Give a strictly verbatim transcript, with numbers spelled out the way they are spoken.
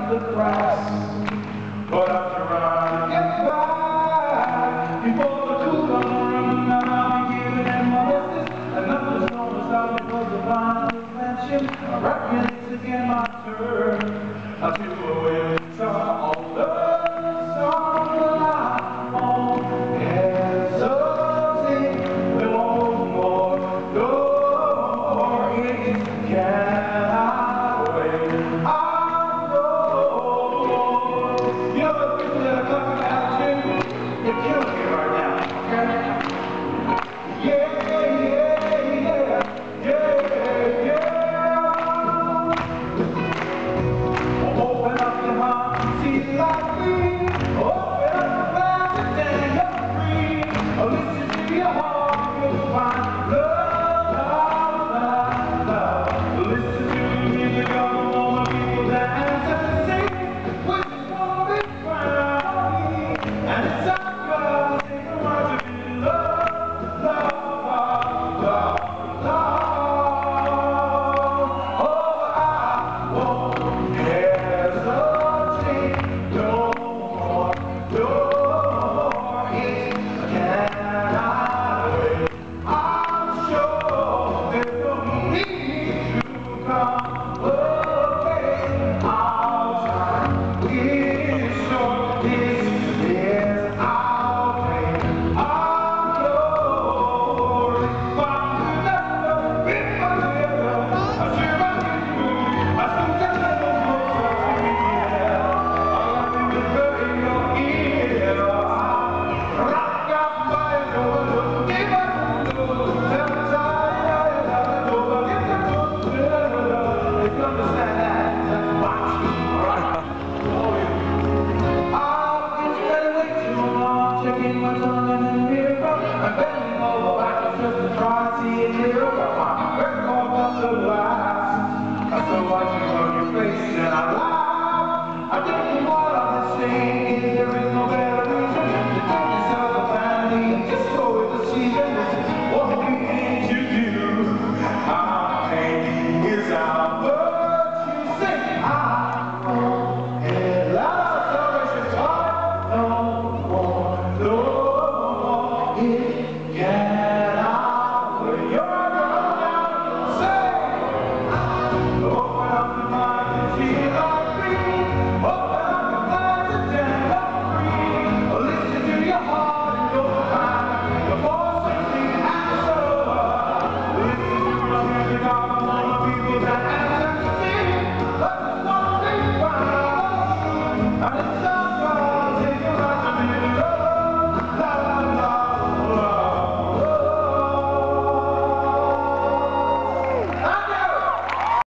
the grass. But I'm trying to get by before the cool run out. I'm giving them my business, and nothing's gonna stop me because the final expansion. I reckon it's again my turn. I feel away some of the song I won't hesitate. No more, no more, it can't wait. I know. You know those people that are talking attitude? They're killing me right now, okay? Yeah, yeah, yeah, yeah, yeah. Well, open up your heart and see like me. Open up your eyes and then you're free. Oh, listen to your heart, you'll find love, love, love, love. Listen to the music of all the people that answer and sing. We just wanna be proud. And it's our God, sing the words of your love, love, love, love. Oh, I won't hesitate no more, no more. It cannot wait. I'm sure there's no need to complicate. Our time is short. This is our pain, our glory. But we never be together. I should have been. I should have been closer to you. I'll be in your ear. Rock out my door. Give us the door. Tell me I love you. Give us the door. If you understand that, that's fine. Alright? I've been spending way too long checking my tongue in the mirror. I'm bending over backwards just to try to see it clearer. But my record doesn't last. I so watch you on your face and I laugh. I think what I'm saying is there is no better reason to take yourself a vanity and just go with the season. This is what we need to do. Our pain is our virtue. Sing, I won't allow celebration time no more, no more. It cannot wait. You're on now. Say, open up the mind and feel like free. Open up the mind and stand up free. Listen to your heart and your mind. The voice of the answer. Listen to the music of all the people that answer to sing. Let us not be found. And it's